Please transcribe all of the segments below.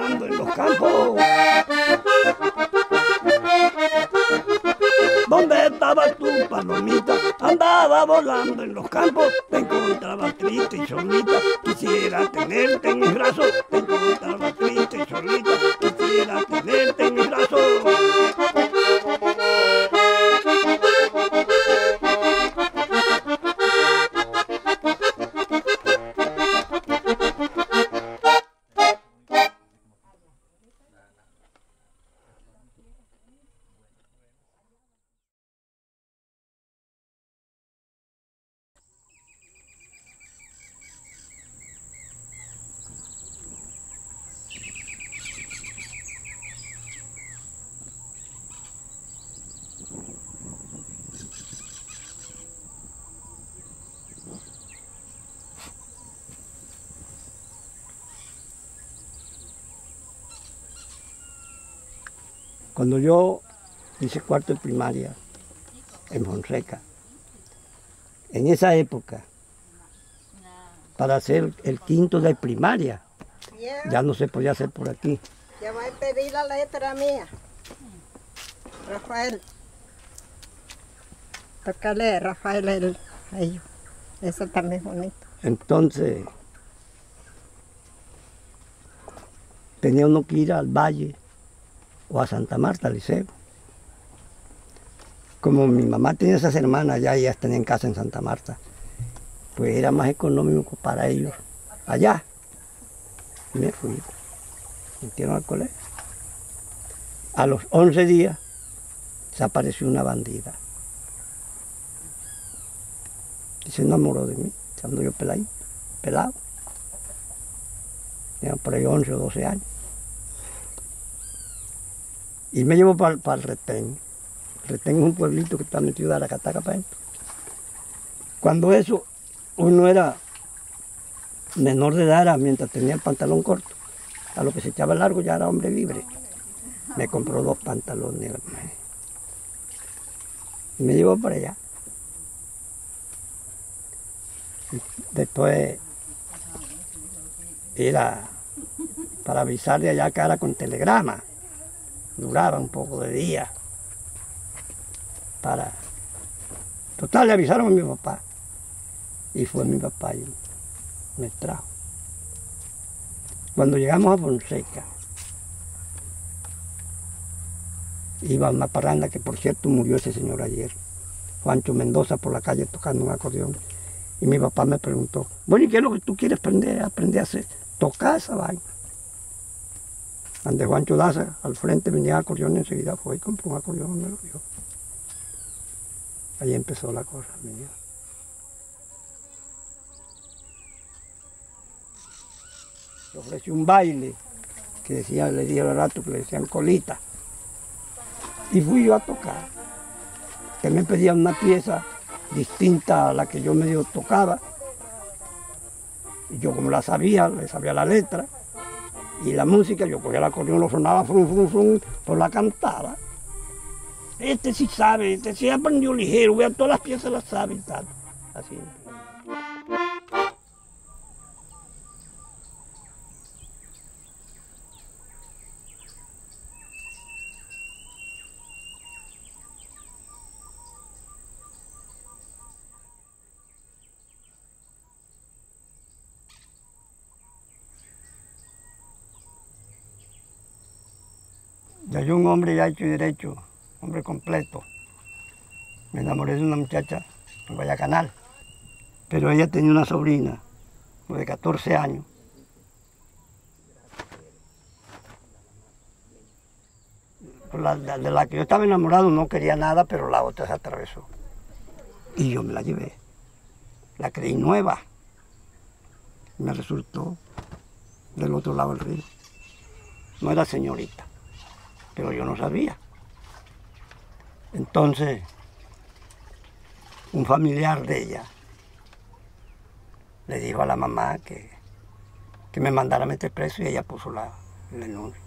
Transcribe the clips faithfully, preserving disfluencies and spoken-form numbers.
volando en los campos. ¿Dónde estabas tú, palomita? Andaba volando en los campos. Te encontraba triste y solita. Quisiera tenerte en mis brazos. Te encontraba triste y solita. Quisiera tenerte en mis brazos. Cuando yo hice cuarto de primaria en Fonseca, en esa época, para hacer el quinto de primaria, ya no se podía hacer por aquí. Ya voy a pedir la letra mía. Rafael. Tócale, Rafael, el, a ellos. Eso también es bonito. Entonces, tenía uno que ir al valle o a Santa Marta, al liceo. Como mi mamá tenía esas hermanas allá, ellas tenían casa en Santa Marta, pues era más económico para ellos allá. Y me fui, me metieron al colegio. A los once días se apareció una bandida. Y se enamoró de mí, estando yo pelado, pelado. Tenía por ahí once o doce años. Y me llevó para pa el Retén. El Retén es un pueblito que está metido de Aracataca para adentro. Cuando eso, uno era menor de edad, era mientras tenía el pantalón corto. A lo que se echaba largo ya era hombre libre. Me compró dos pantalones. Y me llevó para allá. Después era para avisar de allá que era con telegrama. Duraba un poco de día. Para... Total, le avisaron a mi papá. Y fue mi papá y me trajo. Cuando llegamos a Fonseca, iba a una parranda que, por cierto, murió ese señor ayer. Juancho Mendoza, por la calle tocando un acordeón. Y mi papá me preguntó, bueno, ¿y qué es lo que tú quieres aprender, aprender a hacer? Tocar esa vaina. Ande Juancho Daza, al frente venía acordeón, enseguida fue y compró un acordeón y me lo dio. Ahí empezó la cosa mía. Le ofrecí un baile, que decía, le dije al rato que le decían colita. Y fui yo a tocar. Que me pedían una pieza distinta a la que yo medio tocaba. Y yo como la sabía, le sabía la letra. Y la música, yo cogía el acordeón, lo sonaba, frum, frum, frum, pues la cantaba. Este sí sabe, este sí aprendió ligero, vea, todas las piezas las sabe y tal. Así. Ya yo un hombre ya hecho y derecho, hombre completo. Me enamoré de una muchacha en Guayacanal, pero ella tenía una sobrina de catorce años. La, la, de la que yo estaba enamorado no quería nada, pero la otra se atravesó. Y yo me la llevé. La creí nueva. Me resultó del otro lado del río. No era señorita, pero yo no sabía. Entonces, un familiar de ella le dijo a la mamá que, que me mandara a meter preso y ella puso la, el denuncio.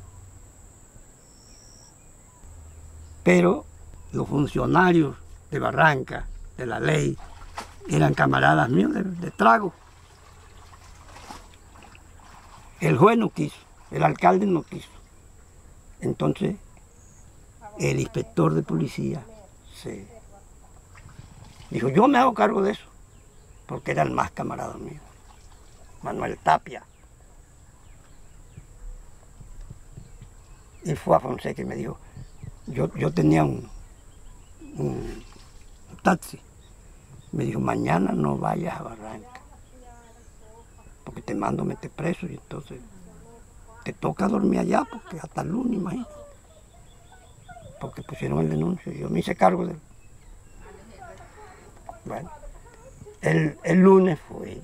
Pero los funcionarios de Barranca, de la ley, eran camaradas míos de, de trago. El juez no quiso. El alcalde no quiso. Entonces, el inspector de policía se dijo, yo me hago cargo de eso, porque era el más camarada mío, Manuel Tapia. Y fue a Fonseca y me dijo, yo, yo tenía un, un taxi. Me dijo, mañana no vayas a Barranca, porque te mando a meter preso y entonces te toca dormir allá, porque hasta el lunes, imagínate. Porque pusieron el denuncio y yo me hice cargo de él. Bueno, el, el lunes fui,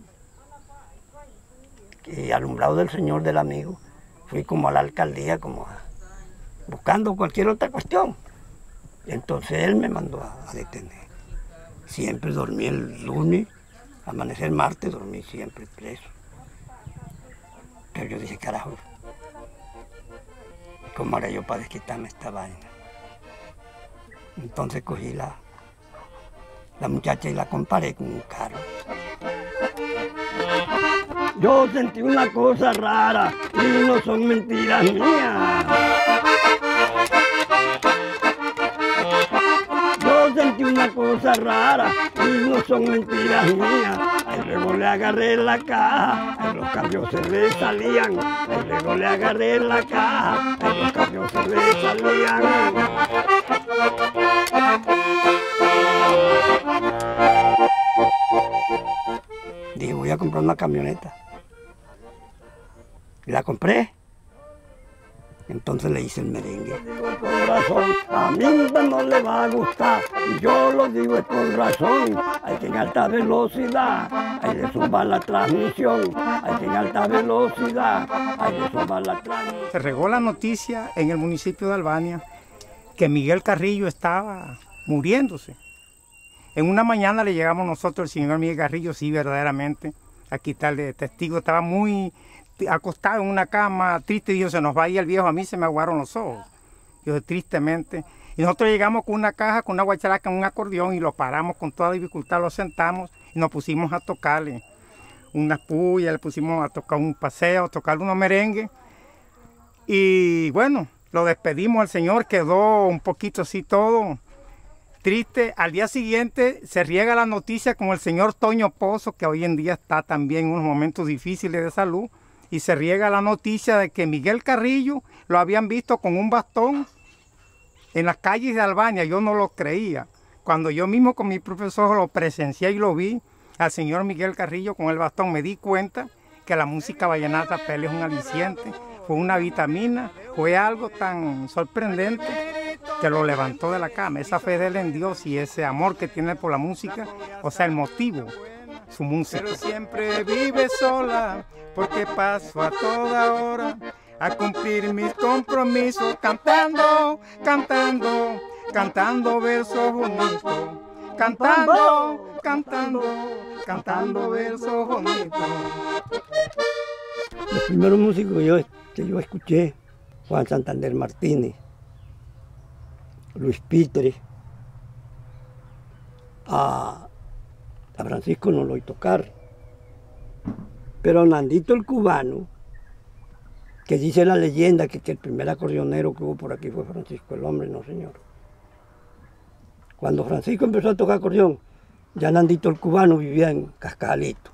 y alumbrado del señor del amigo, fui como a la alcaldía, como a, buscando cualquier otra cuestión. Y entonces él me mandó a, a detener. Siempre dormí el lunes, amanecer martes, dormí siempre preso. Pero yo dije, carajo, ¿cómo haré yo para desquitarme esta vaina? Entonces cogí la, la muchacha y la comparé con un carro. Yo sentí una cosa rara y no son mentiras mías. Yo sentí una cosa rara y no son mentiras mías. Ahí luego le agarré la caja, ahí los cambios se le salían. Ahí luego le agarré la caja, ahí los cambios se le salían. Dije, voy a comprar una camioneta. Y la compré. Entonces le hice el merengue. Con razón, a mí no le va a gustar. Y yo lo digo es con razón. Hay que en alta velocidad, hay que zumbar la transmisión. Hay que en alta velocidad, hay que zumbar la transmisión. Se regó la noticia en el municipio de Albania que Miguel Carrillo estaba muriéndose. En una mañana le llegamos nosotros, el señor Miguel Carrillo, sí, verdaderamente. Aquí está el testigo, estaba muy acostado en una cama, triste, dijo, se nos va a ir el viejo, a mí se me aguaron los ojos. Dijo, tristemente. Y nosotros llegamos con una caja, con una guacharaca, un acordeón, y lo paramos con toda dificultad, lo sentamos y nos pusimos a tocarle unas puyas, le pusimos a tocar un paseo, a tocarle unos merengues. Y bueno, lo despedimos al señor, quedó un poquito así todo triste. Al día siguiente se riega la noticia con el señor Toño Pozo, que hoy en día está también en unos momentos difíciles de salud, y se riega la noticia de que Miguel Carrillo lo habían visto con un bastón en las calles de Albania. Yo no lo creía. Cuando yo mismo con mi profesor lo presencié y lo vi, al señor Miguel Carrillo con el bastón, me di cuenta que la música vallenata para él es un aliciente, fue una vitamina, fue algo tan sorprendente que lo levantó de la cama. Esa fe de él en Dios y ese amor que tiene por la música, o sea, el motivo, su música. Pero siempre vive sola, porque paso a toda hora a cumplir mis compromisos, cantando, cantando, cantando versos bonitos, cantando, cantando, cantando versos bonitos. Los primeros músicos que yo, que yo escuché, Juan Santander Martínez, Luis Pitre, a, a Francisco no lo oí tocar, pero a Nandito el cubano, que dice la leyenda que, que el primer acordeonero que hubo por aquí fue Francisco el hombre, no señor. Cuando Francisco empezó a tocar acordeón, ya Nandito el cubano vivía en Cascajalito.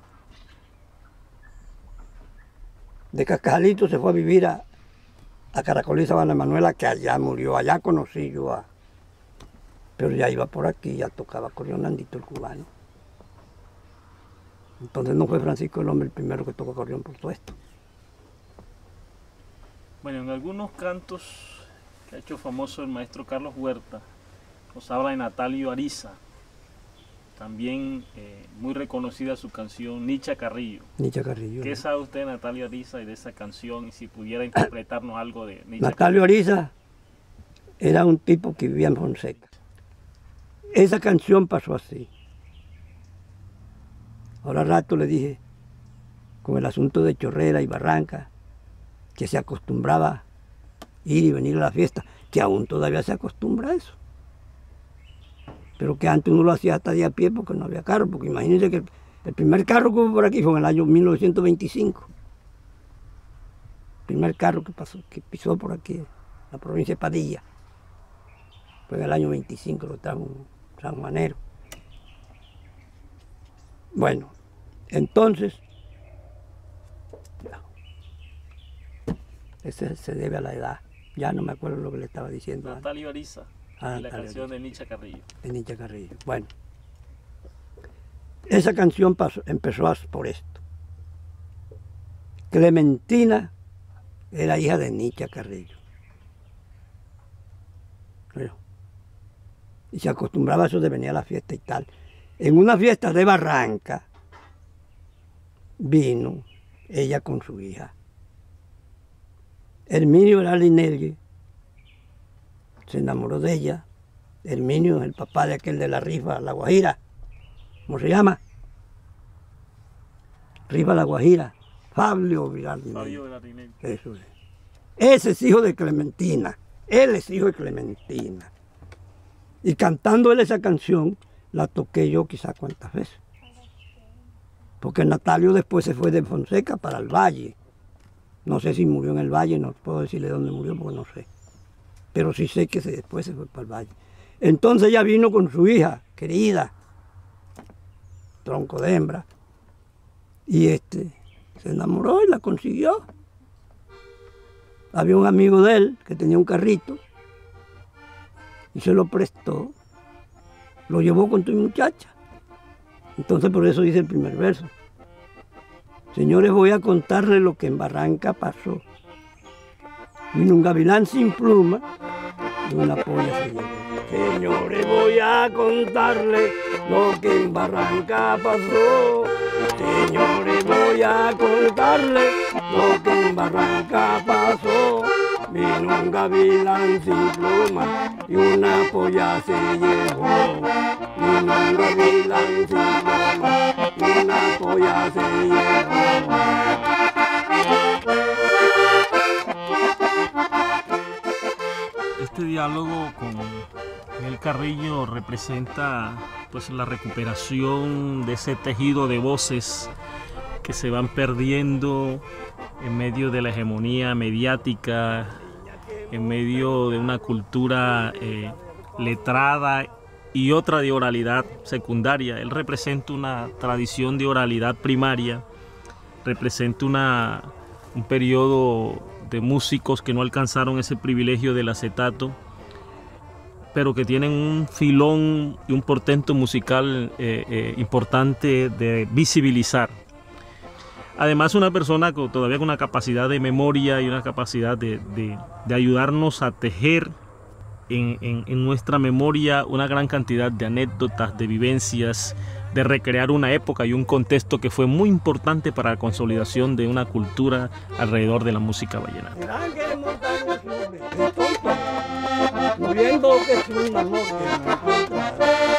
De Cascajalito se fue a vivir a, a Caracolí, Sabana Manuela, que allá murió, allá conocí yo a... Pero ya iba por aquí, ya tocaba acordeón Nandito el cubano. Entonces no fue Francisco el hombre el primero que tocó acordeón por todo esto. Bueno, en algunos cantos que ha hecho famoso el maestro Carlos Huerta, nos habla de Natalio Ariza. También eh, muy reconocida su canción Nicha Carrillo. Nicha Carrillo. ¿Qué ¿no? sabe usted de Natalio Ariza y de esa canción? Y si pudiera interpretarnos algo de Nicha Natalio Ariza era un tipo que vivía en Fonseca. Esa canción pasó así. Ahora rato le dije, con el asunto de Chorrera y Barranca, que se acostumbraba ir y venir a la fiesta, que aún todavía se acostumbra a eso. Pero que antes uno lo hacía hasta de a pie porque no había carro, porque imagínense que el, el primer carro que hubo por aquí fue en el año mil novecientos veinticinco. primer carro que pasó, que pisó por aquí, la provincia de Padilla. Fue en el año veinticinco, lo trajo un sanjuanero. Bueno, entonces, ese se debe a la edad. Ya no me acuerdo lo que le estaba diciendo. Natalio Ariza, Ah, y la Natalio canción Ariza. de Nicha Carrillo. De Nicha Carrillo. Bueno, esa canción pasó, empezó a- por esto. Clementina era hija de Nicha Carrillo. Bueno, y se acostumbraba a eso de venir a la fiesta y tal. En una fiesta de Barranca vino ella con su hija. Herminio era Linelli, se enamoró de ella. Herminio es el papá de aquel de la rifa La Guajira. ¿Cómo se llama? Rifa La Guajira. Fabio Vilardinelli. Fabio Vilardinelli. Eso es. Ese es hijo de Clementina. Él es hijo de Clementina. Y cantando él esa canción, la toqué yo quizás cuántas veces. Porque Natalio después se fue de Fonseca para el Valle. No sé si murió en el Valle, no puedo decirle dónde murió porque no sé. Pero sí sé que se- después se fue para el Valle. Entonces ella vino con su hija, querida, tronco de hembra, y este se enamoró y la consiguió. Había un amigo de él que tenía un carrito y se lo prestó, lo llevó con tu muchacha. Entonces por eso dice el primer verso. Señores, voy a contarles lo que en Barranca pasó. Vino un gavilán sin pluma y una polla se llevó. Señores, voy a contarles lo que en Barranca pasó. Señores, voy a contarles lo que en Barranca pasó. Vino un gavilán sin pluma y una polla se llevó. Vino un gavilán sin pluma y una polla se llevó. Este diálogo con Miguel Carrillo representa pues la recuperación de ese tejido de voces que se van perdiendo en medio de la hegemonía mediática, en medio de una cultura eh, letrada y otra de oralidad secundaria. Él representa una tradición de oralidad primaria, representa una, un periodo de músicos que no alcanzaron ese privilegio del acetato, pero que tienen un filón y un portento musical eh, eh, importante de visibilizar. Además, una persona con, todavía con una capacidad de memoria y una capacidad de, de, de ayudarnos a tejer en, en, en nuestra memoria una gran cantidad de anécdotas, de vivencias, de recrear una época y un contexto que fue muy importante para la consolidación de una cultura alrededor de la música vallenata. Verán que montaña sube, de tonto, sabiendo que es un amor que no encuentra.